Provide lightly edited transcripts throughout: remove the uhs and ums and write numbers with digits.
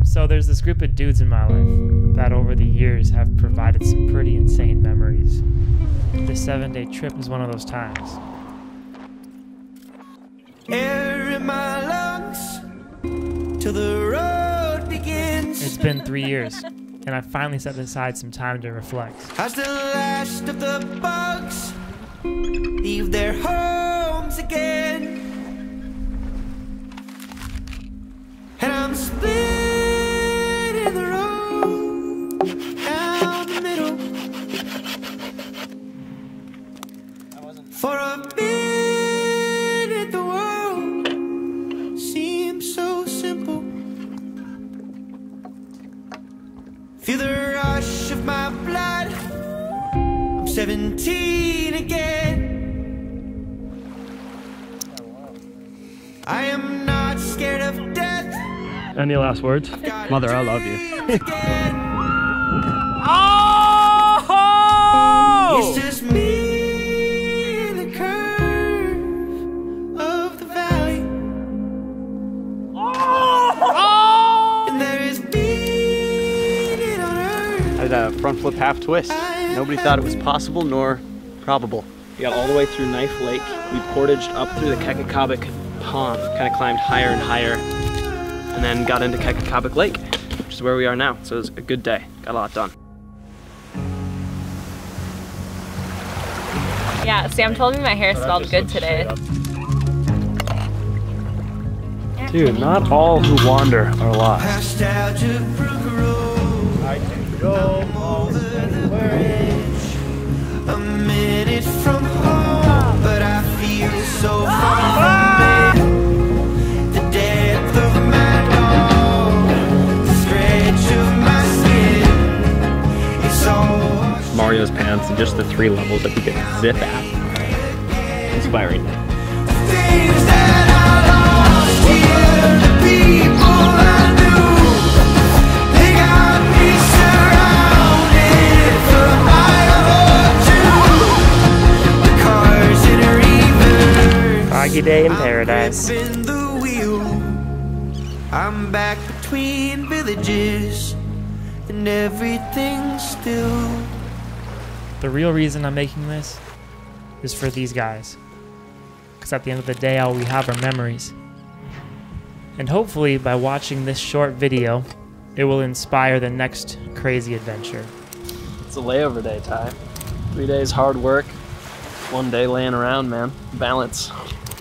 So there's this group of dudes in my life that over the years have provided some pretty insane memories. This 7-day trip is one of those times. Air in my lungs till the road begins. It's been 3 years, and I finally set aside some time to reflect. As the last of the bugs leave their homes again, and I'm split in the road down the middle. For a minute the world seems so simple. Feel the rush of my blood, I'm 17 again. I am not scared of death. Any last words? Mother, I love you. Oh! It's just me in the curve of the valley. Oh! And there is meaning on earth. I did a front flip half twist. Nobody thought it was possible nor probable. We got all the way through Knife Lake. We portaged up through the Kekakabik Pond, kind of climbed higher and higher, and then got into Kekakabik Lake, which is where we are now. So it was a good day. Got a lot done. Yeah, Sam told me my hair smelled good today. Dude, not all who wander are lost. Past Algebra Road, I can go over the bridge. A minute from home, but I feel so far from it. The depth of my dog, the stretch of my skin. It's all Mario's pants and just the 3 levels that we could zip at. Inspiring. things that I lost here, the people I knew. They got me surrounded for a mile or two. The cars in reverse. Foggy day in paradise. I'm gripping the wheel. I'm back between villages, and everything's still. The real reason I'm making this is for these guys. Because at the end of the day, all we have are memories. And hopefully, by watching this short video, it will inspire the next crazy adventure. It's a layover day, Ty. 3 days hard work, 1 day laying around, man. Balance.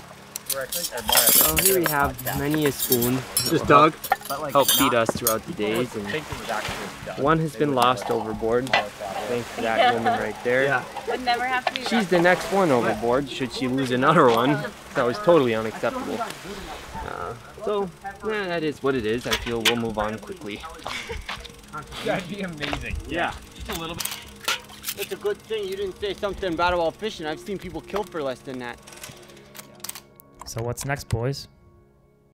So here we have many a spoon. Just Doug helped feed us throughout the days, and one has been lost overboard. Thanks to that woman right there. Yeah. Would never have to be She's the next one overboard, should she lose another one. That was totally unacceptable. So, yeah, that is what it is. I feel we'll move on quickly. That'd be amazing. Yeah. Just a little bit. It's a good thing you didn't say something bad about fishing. I've seen people kill for less than that. So what's next, boys?